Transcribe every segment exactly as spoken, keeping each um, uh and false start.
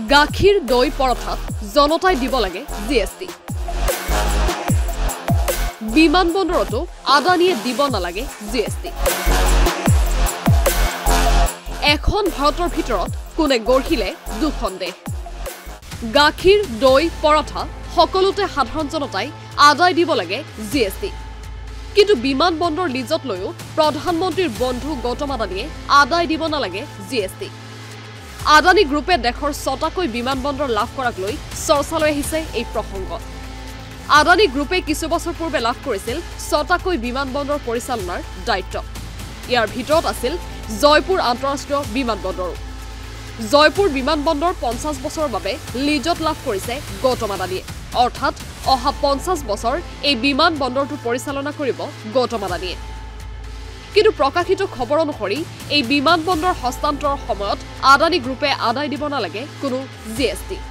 গাখীৰ দৈ পৰঠাত জনতাই দিব লাগে জি এছ টি বিমানবন্দৰতো আদানীয়ে দিব নালাগে জি এছ টি এখন ভাৰতৰ ভিতৰত কোনে গঢ়িলে দুখন দেশ গাখীৰ দৈ পৰঠা সকলোতে সাধাৰণ জনতাই আদায় দিব লাগে জি এছ টি কিন্তু বিমানবন্দৰ লিজত লৈও প্ৰধানমন্ত্ৰীৰ বন্ধু গৌতম আদানীয়ে আদায় দিব নালাগে জি এছ টি আদানী গ্ৰুপে দেশৰ ছটাকৈ বিমানবন্দৰ লাভ কৰাক লৈ চৰ্চালৈ আহিছে এই প্ৰসংগ আদানী গ্ৰুপে কিছু বছৰ পূৰ্বে লাভ কৰিছিল ছটাকৈ বিমানবন্দৰ পৰিচালনাৰ দায়িত্ব ইয়াৰ ভিতৰত আছিল জয়পুৰ আন্তঃৰাষ্ট্ৰীয় বিমানবন্দৰ জয়পুৰ বিমানবন্দৰ পঞ্চাছ বছৰৰ বাবে লিজত লাভ কৰিছে গৌতম আদানীয়ে অৰ্থাৎ অহা পঞ্চাছ বছৰ এই বিমানবন্দৰটো পৰিচালনা কৰিব গৌতম আদানীয়ে কিন্তু প্ৰকাশিত খবৰ অনুসৰি এই বিমানবন্দৰ হস্তান্তৰৰ সময়ত আদানী গ্ৰুপে আদায় দিব নালাগে কোনো জি এছ টি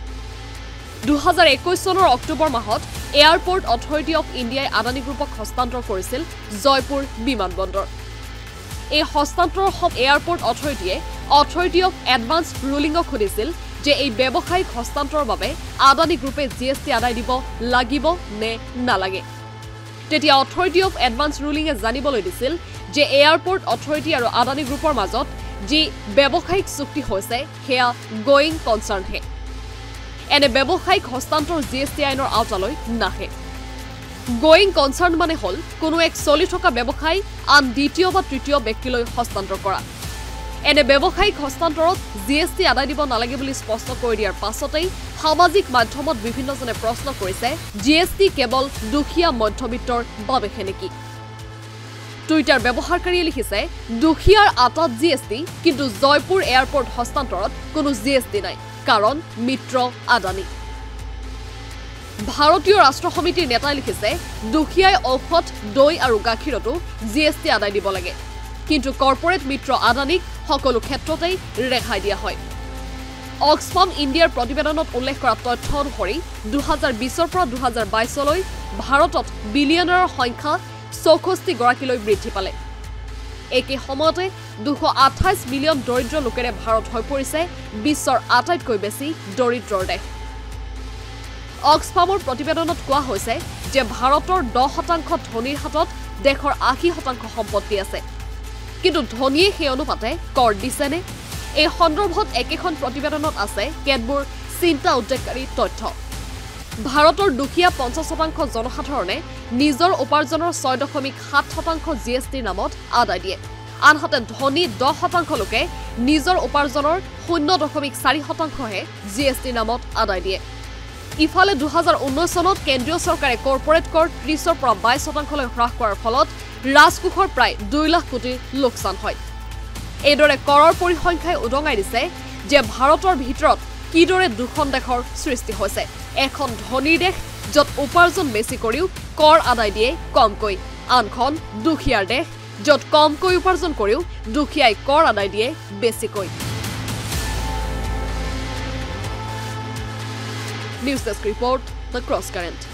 দুহাজাৰ একৈশ চনৰ অক্টোবৰ মাহত এয়াৰপোৰ্ট অথৰিটি অফ ইণ্ডিয়াই আদানী গ্ৰুপক হস্তান্তৰ কৰিছিল জয়পুৰ বিমানবন্দৰ এই হস্তান্তৰৰ সম এয়াৰপোৰ্ট অথৰিটিয়ে অথৰিটি অফ এডভান্স ৰুলিঙক সুধিছিল যে এই ব্যৱসায়িক হস্তান্তৰৰ বাবে আদানী গ্ৰুপে জি এছ টি আদায় দিব লাগিব নে নালাগে তেতিয়া অথৰিটি অফ এডভান্স ৰুলিঙে জানিবলৈ দিছিল যে এয়াৰপোৰ্ট অথৰিটি আৰু আদানী গ্ৰুপৰ মাজত যি ব্যৱসায়িক চুক্তি হৈছে হেয়া গোয়িং কনচাৰ্ণ হে এনে ব্যৱসায়িক হস্তান্তৰ জি এছ টি আইনৰ আওতালৈ নাহে গোয়িং কনচাৰ্ণ মানে হল কোনো এক চলি থকা ব্যৱসায় আন দ্বিতীয় বা তৃতীয় ব্যক্তিলৈ হস্তান্তৰ কৰা এনে ব্যৱসায়িক হস্তান্তৰত জি এছ টি আদায় দিব নালাগে বুলি স্পষ্ট কৰি দিয়াৰ পাছতেই সামাজিক মাধ্যমত বিভিন্নজনে প্ৰশ্ন কৰিছে জি এছ টি কেৱল দুখীয়া মধ্যবিত্তৰ বাবেহে নেকি টুইটাৰ ব্যৱহাৰকাৰীয়ে লিখিছে দুখীয়াৰ আটাত জি এছ টি কিন্তু জয়পুৰ এয়াৰপোৰ্ট হস্তান্তৰত কোনো জি এছ টি নাই কাৰণ মিত্ৰ আদানী ভাৰতীয় ৰাষ্ট্ৰ সমিতিৰ নেতাই লিখিছে দুখীয়াই ঔষধ দৈ আৰু গাখীৰতো জি এছ টি আদায় দিব লাগে কিন্তু কৰ্পোৰেট মিত্ৰ আদানীক সকলো ক্ষেত্ৰতেই ৰেহাই দিয়া হয় অক্সফাম ইণ্ডিয়াৰ প্ৰতিবেদনত উল্লেখ কৰা তথ্য অনুসৰি দুহাজাৰ বিছৰ পৰা দুহাজাৰ বাইছলৈ ভাৰতত বিলিয়নাৰৰ সংখ্যা চৌষষ্ঠি গৰাকীলৈ বৃদ্ধি পালে একে সময়তে দুশ আঠাইছ মিলিয়ন দৰিদ্ৰ লোকেৰে ভাৰত হৈ পৰিছে বিশ্বৰ আটাইতকৈ বেছি দৰিদ্ৰৰ দেশ অক্সফামৰ প্ৰতিবেদনত কোৱা হৈছে যে ভাৰতৰ দহ শতাংশ ধনীৰ হাতত দেশৰ আশী শতাংশ সম্পত্তি আছে কিন্তু ধনীয়ে সেই অনুপাতে কৰ দিছেনে এই সন্দৰ্ভত একেখন প্ৰতিবেদনত আছে কেতবোৰ চিন্তা উদ্বেগকাৰী তথ্য ভাৰতৰ দুখীয়া পঞ্চাছ শতাংশ জনসাধাৰণে নিজৰ উপাৰ্জনৰ ছয় দশমিক সাত শতাংশ জি এছ টিৰ নামত আদায় দিয়ে আনহাতে ধনী দহ শতাংশ লোকে নিজৰ উপাৰ্জনৰ শূন্য দশমিক চাৰি শতাংশহে জি এছ টিৰ নামত আদায় দিয়ে ইফালে দুহাজাৰ ঊনৈছ চনত কেন্দ্ৰীয় চৰকাৰে কৰ্পোৰেট কৰ ত্ৰিছৰ পৰা বাইছ শতাংশলৈ হ্ৰাস কৰাৰ ফলত ৰাজকোষৰ প্ৰায় দুই লাখ কোটিৰ লোকচান হয় এইদৰে কৰৰ পৰিসংখ্যাই উদঙাই দিছে যে ভাৰতৰ ভিতৰত কিদৰে দুখন দেশৰ সৃষ্টি হৈছে এখন ধনীৰ দেশ য'ত উপাৰ্জন বেছি কৰিও কৰ আদায় দিয়ে কমকৈ আনখন দুখীয়াৰ দেশ য'ত কমকৈ উপাৰ্জন কৰিও দুখীয়াই কৰ আদায় দিয়ে বেছিকৈ news desk report the cross current